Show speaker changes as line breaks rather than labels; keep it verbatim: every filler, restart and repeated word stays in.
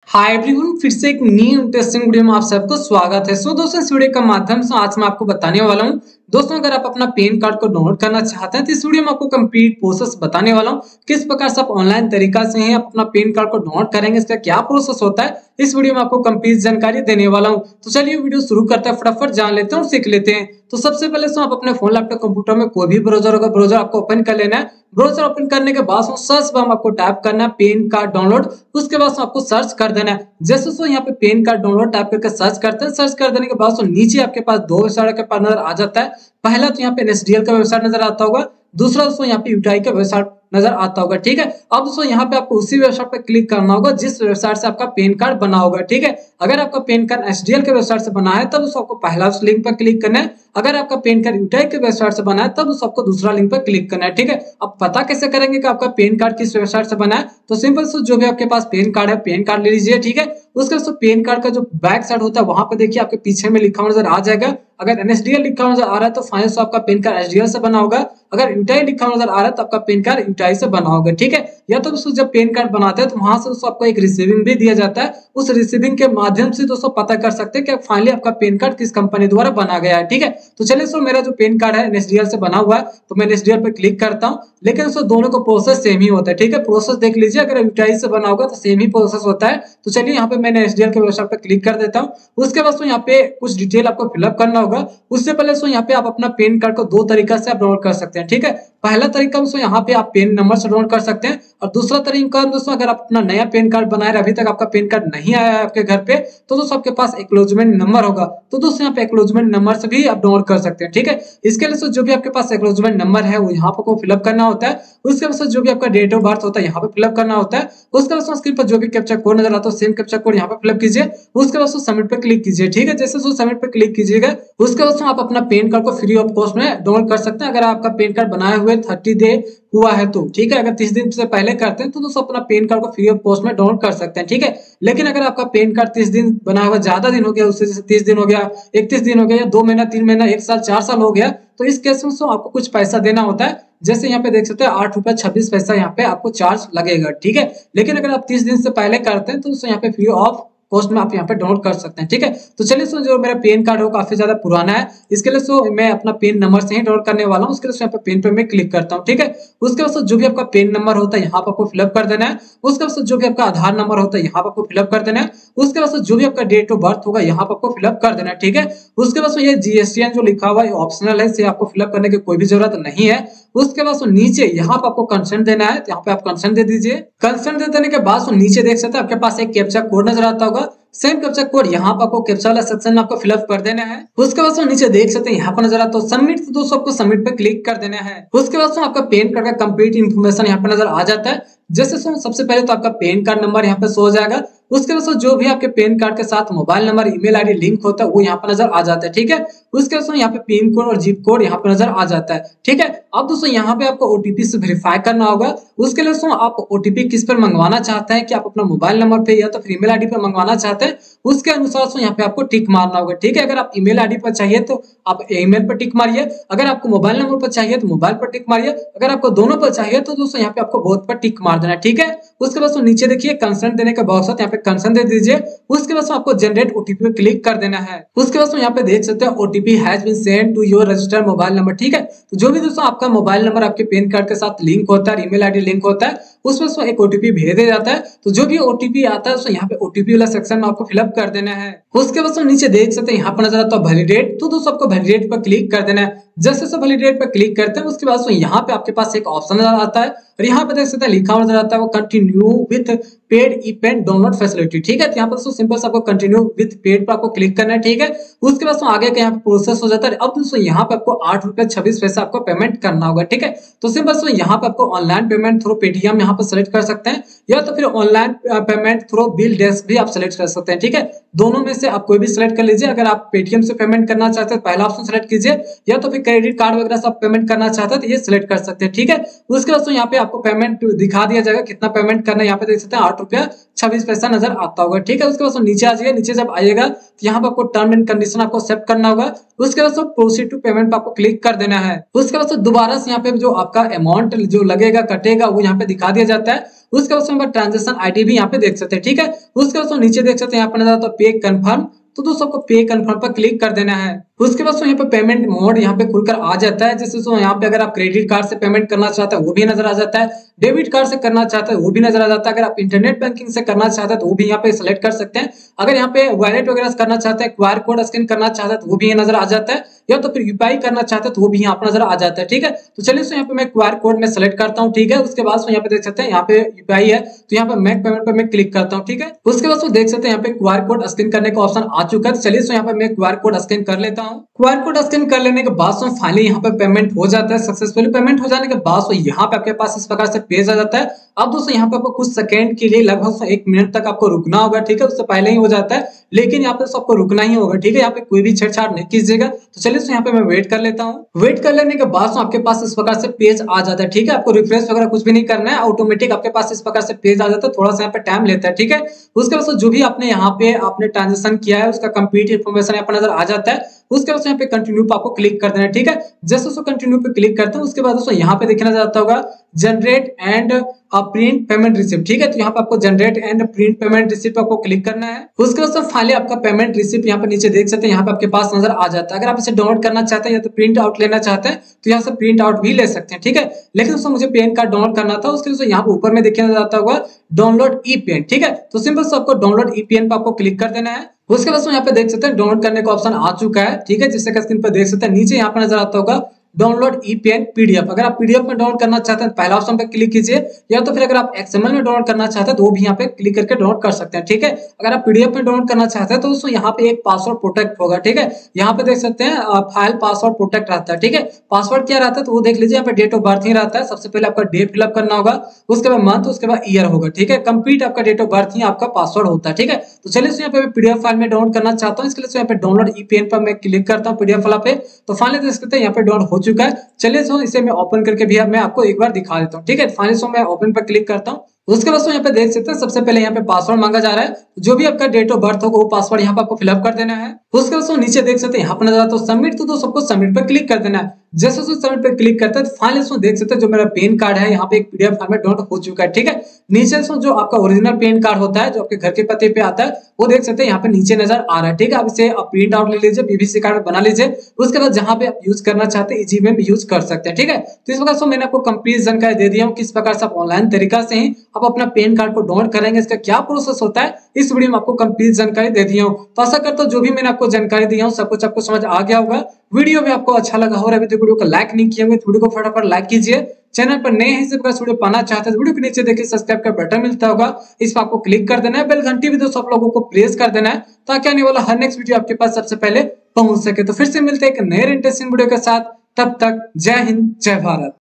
Hi everyone, फिर से एक न्यू इंटरेस्टिंग वीडियो में आप सबको स्वागत है। सो दोस्तों, इस वीडियो के माध्यम से आज मैं आपको बताने वाला हूं दोस्तों, अगर आप अपना पैन कार्ड को डाउनलोड करना चाहते हैं तो इस वीडियो में आपको कंप्लीट प्रोसेस बताने वाला हूं। किस प्रकार से आप ऑनलाइन तरीका से हैं आप अपना पैन कार्ड को डाउनलोड करेंगे, इसका क्या प्रोसेस होता है, इस वीडियो में आपको कंप्लीट जानकारी देने वाला हूं। तो चलिए वीडियो शुरू करते हैं, फटाफट जान लेते हैं और सीख लेते हैं। तो सबसे पहले तो आप अपने फोन, लैपटॉप, कंप्यूटर में कोई भी ब्राउजर होगा, ब्राउजर आपको ओपन कर लेना है। ब्राउजर ओपन करने के बाद सर्च बार में आपको टाइप करना है पैन कार्ड डाउनलोड। उसके बाद आपको सर्च कर देना है। जैसे सो यहाँ पे पैन कार्ड डाउनलोड टाइप करके सर्च करते हैं। सर्च कर देने के बाद नीचे आपके पास दो वेबसाइट के पास नजर आ जाता है। पहला तो यहाँ पे एन एस डी एल का वेबसाइट नजर आता होगा, दूसरा दोस्तों यहाँ पे यूटीआई का वेबसाइट नजर आता होगा। ठीक है, अब दोस्तों यहाँ पे आपको उसी वेबसाइट पे क्लिक करना होगा जिस वेबसाइट से आपका पैन कार्ड बना होगा। ठीक है, अगर आपका PAN card S D L के वेबसाइट से बना है तब उस आपको पहला उस लिंक पर क्लिक करना है। अगर आपका पैन कार्ड यूटीआई के वेबसाइट से बना है तब उस आपको दूसरा लिंक पर क्लिक करना है। ठीक है, अब पता कैसे करेंगे कि आपका पैन कार्ड किस वेबसाइट से बना है, तो सिंपल से जो भी आपके पास पैन कार्ड है पैन कार्ड ले लीजिए। ठीक है, उसके बाद पैन कार्ड का जो बैक साइड होता है वहां पे देखिए आपके पीछे में लिखा हुआ नजर आ जाएगा। अगर एन एस डी एल लिखा हुआ नजर आ रहा है तो फाइनल आपका PAN card S D L से बना होगा। अगर यूटीआई लिखा हुआ नजर आ रहा है तो आपका पैन कार्ड यूटीआई से बना होगा। ठीक है, या तो दोस्तों जब पैन कार्ड बनाते हैं तो वहां से दोस्तों आपको एक रिसीविंग भी दिया जाता है। उस रिसीविंग के माध्यम से दोस्तों पता कर सकते हैं कि फाइनली आपका पैन कार्ड किस कंपनी द्वारा बना गया है। ठीक है, तो चलिए दोस्तों, मेरा जो पैन कार्ड है एन एस डी एल से बना हुआ है तो मैं एन एस डी एल पे क्लिक करता हूँ। लेकिन दोस्तों दोनों को प्रोसेस सेम ही होता है। ठीक है, प्रोसेस देख लीजिए, अगर यूटीआई से बना होगा तो सेम ही प्रोसेस होता है। तो चलिए यहाँ पे मैंने एस डी एल के वेबसाइट पे क्लिक कर देता हूँ। उसके बाद यहाँ पे कुछ डिटेल आपको फिलअप करना होगा। उससे पहले दोस्तों यहाँ पे आप अपना पैन कार्ड को दो तरीका से आप डाउनलोड कर सकते हैं। ठीक है, पहला तरीका दोस्तों यहाँ पे आप पैन नंबर से डाउनलोड कर सकते हैं, और दूसरा तरीका दोस्तों अगर आप अपना नया पैन कार्ड बनाए अभी तक आपका पैन कार्ड नहीं आया है आपके घर पे तो दोस्तों आपके पास एक्नॉलेजमेंट नंबर होगा, तो दोस्तों यहाँ पे एक्नॉलेजमेंट नंबर से भी आप डाउनलोड कर सकते हैं। ठीक है, इसके लिए जो भी आपके पास एक्नॉलेजमेंट नंबर है वो यहाँ पर फिलअप करना होता है। उसके बाद जो भी आपका डेट ऑफ बर्थ होता है यहाँ पे फिलअप करना होता है। उसके बाद स्क्रीन पर जो भी कैप्चा कोड नजर आता है सेम कैप्चा कोड यहाँ पे फिलअप कीजिए। उसके बाद सबमिट पे क्लिक कीजिए। ठीक है, जैसे सबमिट पे क्लिक कीजिएगा उसके बाद आप अपना पैन कार्ड को फ्री ऑफ कॉस्ट में डाउनलोड कर सकते हैं। अगर आपका पैन कार्ड बनाए हुए थर्टी डे हुआ है तो ठीक है, अगर तीस दिन से पहले करते हैं तो दोस्तों अपना पैन कार्ड को फ्री ऑफ कॉस्ट में डाउनलोड कर सकते हैं। ठीक है, लेकिन अगर आपका पैन कार्ड तीस दिन बना हुआ ज्यादा दिन हो गया, उससे जैसे तीस दिन हो गया, इकतीस दिन हो गया, या दो महीना, तीन महीना, एक साल, चार साल हो गया, तो इस केस में आपको कुछ पैसा देना होता है। जैसे यहाँ पे देख सकते हैं आठ रुपया छब्बीस पैसा यहाँ पे आपको चार्ज लगेगा। ठीक है, लेकिन अगर आप तीस दिन से पहले करते हैं तो दोस्तों यहाँ पे फ्री ऑफ कॉस्ट में आप यहाँ पे डाउनलोड कर सकते हैं। ठीक है, तो चलिए सो जो मेरा पैन कार्ड हो काफी ज्यादा पुराना है, इसके लिए सो मैं अपना पैन नंबर से ही डाउनलोड करने वाला हूँ। उसके लिए यहाँ पे पेन पे मैं क्लिक करता हूँ। ठीक है, उसके बाद जो भी आपका पैन नंबर होता है यहाँ पर आपको फिलअप कर देना है। उसके बाद जो भी आपका आधार नंबर होता है यहाँ पर आपको फिलअप कर देना है। उसके बाद जो भी आपका डेट ऑफ बर्थ होगा यहाँ पर आपको फिलअप कर देना है। ठीक है, उसके बाद ये जीएसटीएन जो लिखा हुआ है ऑप्शनल है, इसे आपको फिलअप करने की कोई भी जरूरत नहीं है। उसके बाद नीचे यहाँ पर आपको कंसेंट देना है, यहाँ पे आप कंसेंट दे दीजिए। कंसेंट दे देने के बाद नीचे देख सकते हैं आपके पास एक कैप्चा कोड नजर आता होगा। सेम कैप्चा कोड यहाँ पर आपको कैप्चा वाला सेक्शन में आपको फिलअप कर देना है। उसके बाद नीचे देख सकते हैं यहाँ पर नजर आता है सबमिट, तो दोस्तों आपको सबमिट पे क्लिक कर देना है। उसके बाद आपका पैन कार्ड का कंप्लीट इन्फॉर्मेशन यहाँ पे नजर आ जाता है। जैसे सबसे पहले तो आपका पैन कार्ड नंबर यहाँ पे शो हो जाएगा। उसके बाद जो भी आपके पैन कार्ड के साथ mobile number, email ID link होता है वो यहाँ पर नजर आ जाता है। ठीक है, उसके बाद यहाँ पे पिन कोड और जिप कोड यहाँ पे नजर आ जाता है। ठीक है, अब दोस्तों यहाँ पे आपको ओटीपी से वेरीफाई करना होगा। उसके लिए दोस्तों आप ओटीपी किस पर मंगवाना चाहते हैं, कि आप अपना मोबाइल नंबर पे या तो फिर ईमेल आईडी पर मंगवाना चाहते हैं, उसके अनुसार से यहाँ पे आपको टिक मारना होगा। ठीक है, अगर आप ईमेल आईडी पर चाहिए तो आप ईमेल पर टिक मारिए, अगर आपको मोबाइल नंबर पर चाहिए तो मोबाइल पर टिक मारिए, अगर आपको दोनों पर चाहिए तो दोस्तों यहाँ पे आपको बोथ पर टिक मार देना है। ठीक है, उसके बाद नीचे देखिए कंसेंट देने का बॉक्स है, यहाँ पे कंसेंट दे दीजिए। उसके बाद आपको जनरेट ओटीपी पे क्लिक कर देना है। उसके बाद यहाँ पे देख सकते हैं OTP has been send to your registered mobile number. ठीक है, तो जो भी दोस्तों आपका मोबाइल नंबर आपके पैन कार्ड के साथ लिंक होता है, ईमेल आईडी लिंक होता है, उसमें एक ओटीपी भेज दिया जाता है। तो जो भी ओटीपी आता है उसको यहाँ पे ओटीपी वाला सेक्शन में आपको फिलअप कर देना है। उसके बाद नीचे देख सकते हैं यहाँ पर नजर आता है वैलिडेट, तो दोस्तों आपको वैलिडेट पर क्लिक कर देना है। जैसे सब वैलिडेट पर क्लिक करते हैं उसके बाद यहाँ पे आपके पास एक ऑप्शन नजर आता है, और यहाँ पे देख सकते हैं लिखा हुआ नजर आता है वो continue with paid e PAN download facility. ठीक है, तो यहाँ पर दोस्तों सिंपल से आपको कंटिन्यू विथ पेड पर आपको क्लिक करना है। ठीक है, उसके बाद आगे का यहाँ पे प्रोसेस हो जाता है। अब दोस्तों यहाँ पे आपको आठ रुपए छब्बीस पैसा आपको पेमेंट करना होगा। ठीक है, तो सिंपल से यहाँ पे आपको ऑनलाइन पेमेंट थ्रू पेटीएम यहाँ पे सेलेक्ट कर सकते हैं, या तो फिर online payment through BillDesk भी आप सेलेक्ट कर सकते हैं। ठीक है, दोनों में से आप कोई भी सिलेक्ट कर लीजिए। अगर आप पेटीएम से पेमेंट करना चाहते हैं पहला ऑप्शन सेलेक्ट कीजिए, या तो फिर क्रेडिट कार्ड वगैरह से आप पेमेंट करना चाहते हैं तो ये सिलेक्ट कर सकते हैं। ठीक है, उसके बाद यहाँ पे आपको पेमेंट दिखा दिया जाएगा कितना पेमेंट करना है। यहाँ पे देख सकते हैं आठ रुपया छब्बीस पैसा नजर आता होगा। ठीक है, उसके बाद नीचे आ जाइए। नीचे जब आइएगा तो यहाँ पे आपको टर्म एंड कंडीशन आपको एक्सेप्ट करना होगा। उसके बाद प्रोसीड टू पेमेंट पे आपको क्लिक कर देना है। उसके बाद दोबारा से यहाँ पे जो आपका अमाउंट जो लगेगा कटेगा वो यहाँ पे दिखा दिया जाता है। उसके बाद ट्रांजेक्शन आईडी भी यहाँ पे देख सकते हैं, ठीक है। उसके बाद नीचे देख सकते हैं यहाँ पर पे कंफर्म, तो दोस्तों आपको पे कंफर्म पर क्लिक कर देना है। उसके बाद यहाँ पे पेमेंट मोड यहाँ पे खुलकर आ जाता है। जैसे सो यहाँ पे अगर आप क्रेडिट कार्ड से पेमेंट करना चाहते हैं वो भी नजर आ जाता है, डेबिट कार्ड से करना चाहते हैं वो भी नजर आ जाता है, अगर आप इंटरनेट बैंकिंग से करना चाहते हैं तो वो भी यहाँ पे सिलेक्ट कर सकते हैं, अगर यहाँ पे वॉलेट वगैरह करना चाहते हैं, क्यूआर कोड स्कैन करना चाहते हैं तो वो भी नजर आ जाता है, या तो फिर यूपीआई करना चाहते हैं तो वो भी यहाँ पर नजर आ जाता है, ठीक है। तो चलिए सो यहाँ पे मैं क्यूआर कोड में सेलेक्ट करता हूँ, ठीक है। उसके बाद यहाँ पे देख सकते हैं यहाँ पे यूपीआई है तो यहाँ पे मेक पेमेंट पे मैं क्लिक करता हूँ, ठीक है। उसके बाद देख सकते हैं यहाँ पे क्यूआर कोड स्कैन करने का ऑप्शन आ चुका है। चलिए सो यहाँ पे मैं क्यूआर कोड स्कैन कर लेता हूँ। क्यूआर कोड स्कैन कर लेने के बाद फाइनली यहाँ पे पेमेंट हो जाता है। सक्सेसफुली पेमेंट हो जाने के बाद यहाँ पे आपके पास इस प्रकार से पेज आ जाता है। अब दोस्तों यहाँ पे आपको कुछ सेकंड के लिए लगभग एक मिनट तक आपको रुकना होगा, ठीक है। उससे पहले ही हो जाता है, लेकिन यहाँ पे सबको रुकना ही होगा, ठीक है। यहाँ पे कोई भी छेड़छाड़ नहीं कीजिएगा। तो चलिए यहाँ पे मैं वेट कर लेता हूँ। वेट कर लेने के बाद आपके पास इस प्रकार से पेज आ जाता है, ठीक है। आपको रिफ्रेश वगैरह कुछ भी नहीं करना है, ऑटोमेटिक आपके पास इस प्रकार से पेज आ जाता है। थोड़ा सा यहाँ पे टाइम लेता है, ठीक है। उसके बाद जो भी आपने यहाँ पे आपने ट्रांजेक्शन किया है उसका कंप्लीट इन्फॉर्मेशन यहाँ पर नजर आ जाता है। उसके बाद यहाँ पे कंटिन्यू पे आपको क्लिक कर देना है, ठीक है। जैसे उसको कंटिन्यू पे क्लिक करते हैं उसके बाद दोस्तों यहाँ पे देखना जाता होगा generate and print payment receipt, ठीक है। तो यहाँ पे आपको generate and print payment receipt आपको क्लिक करना है। उसके बाद फाइनली आपका पेमेंट रिसिप्ट यहाँ पे नीचे देख सकते हैं, यहाँ पे आपके पास नजर आ जाता है। अगर आप इसे डाउनलोड करना चाहते हैं या तो प्रिंट आउट लेना चाहते हैं तो यहाँ से प्रिंट आउट भी ले सकते हैं, ठीक है। लेकिन दोस्तों मुझे पेन कार्ड डाउनलोड करना था, उसके लिए यहाँ पे ऊपर में देखना जाता होगा डाउनलोड ई पेन, ठीक है। तो सिंपल से आपको डाउनलोड ई पेन पे आपको क्लिक कर देना है। उसके बाद यहाँ पे देख सकते हैं डाउनलोड करने का ऑप्शन आ चुका है, ठीक है। जिससे का स्क्रीन पर देख सकते हैं नीचे यहाँ पे नजर आता होगा डाउनलोड ईपीएन पीडीएफ। अगर आप पीडीएफ में डाउनलोड करना चाहते हैं पहला ऑप्शन पे क्लिक कीजिए, या तो फिर अगर आप एक्सएमएल में डाउनलोड करना चाहते हैं तो वो भी यहाँ पे क्लिक करके डाउनलोड कर सकते हैं, ठीक है। अगर आप पीडीएफ में डाउनलोड करना चाहते हैं तो दोस्तों यहाँ पे एक पासवर्ड प्रोटेक्ट होगा, ठीक है। यहाँ पे देख सकते हैं फाइल पासवर्ड प्रोटेक्ट रहता है, ठीक है। पासवर्ड क्या रहता है तो वो देख लीजिए, यहाँ पे डेट ऑफ बर्थ ही रहता है। सबसे पहले आपका डे फिलअप करना होगा, उसके बाद मंथ, उसके बाद ईयर होगा, ठीक है। कंप्लीट आपका डेट ऑफ बर्थ ही आपका पासवर्ड होता है, ठीक है। तो चलिए यहाँ पे पीडीएफ फाइल में डाउनलोड करना चाहता हूँ, इसके लिए यहाँ पे डाउनलोड ईपीएन पर मैं क्लिक करता हूँ पीडीएफ वाला पे। तो फाइनली देख सकते हैं यहाँ पे डाउनलोड हो चुका है। चलिए सो इसे मैं ओपन करके भी मैं आपको एक बार दिखा देता हूँ, ठीक है। फाइनली सो मैं ओपन पर क्लिक करता हूँ। उसके बाद यहाँ पे देख सकते हैं सबसे पहले यहाँ पे पासवर्ड मांगा जा रहा है, जो भी आपका डेट ऑफ बर्थ होगा वो पासवर्ड यहाँ पे आपको फिलअप कर देना है। उसके बाद नीचे देख सकते हैं यहाँ पर नजर आता है सबमिट, तो सबको सबमिट पर क्लिक कर देना है। जैसे उसको सबमिट पे क्लिक करते हैं तो फाइनली इसमें देख सकते हैं जो मेरा पेन कार्ड है यहाँ पे एक पीडीएफ फाइल में डाउनलोड हो चुका है, ठीक है। नीचे से जो आपका ओरिजिनल पेन कार्ड होता है जो आपके घर के पते पे आता है वो देख सकते हैं यहाँ पे नीचे नजर आ रहा है, ठीक है। आप इसे आप प्रिंट आउट ले लीजिए, पीवीसी कार्ड बना लीजिए, उसके बाद जहाँ पे आप यूज करना चाहते हैं इजी में भी यूज कर सकते हैं, ठीक है। तो इस प्रकार से मैंने आपको कंप्लीट जानकारी दे दिया हूँ किस प्रकार से आप ऑनलाइन तरीका से ही आप अपना पेन कार्ड को डाउनलोड करेंगे, इसका क्या प्रोसेस होता है, इस वीडियो में आपको कंप्लीट जानकारी दे दिया हूँ। तो आशा करता हूँ जो भी मैंने आपको जानकारी दी हूँ सब कुछ आपको समझ आ गया होगा। वीडियो में आपको अच्छा लगा हो और अभी तक वीडियो को लाइक नहीं किया होंगे तो वीडियो को फटाफट लाइक कीजिए। चैनल पर नए हैं इस प्रकार वीडियो पाना चाहते हैं वीडियो के नीचे देखिए सब्सक्राइब का बटन मिलता होगा, इस पर आपको क्लिक कर देना है। बेल घंटी भी दोस्तों आप लोगों को प्रेस कर देना है ताकि आने वाला हर नेक्स्ट वीडियो आपके पास सबसे पहले पहुंच सके। तो फिर से मिलते हैं एक नए इंटरेस्टिंग वीडियो के साथ, तब तक जय हिंद जय भारत।